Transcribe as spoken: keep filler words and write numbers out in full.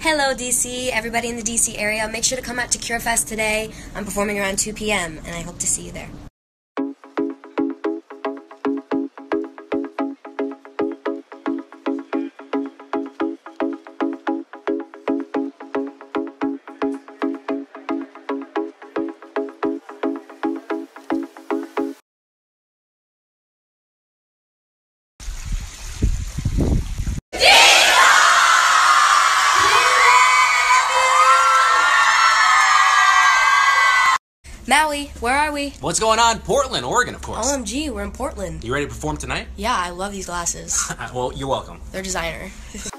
Hello D C, everybody in the D C area. Make sure to come out to CureFest today. I'm performing around two p m and I hope to see you there. Maui, where are we? What's going on? Portland, Oregon, of course. O M G, we're in Portland. You ready to perform tonight? Yeah, I love these glasses. Well, you're welcome. They're designer.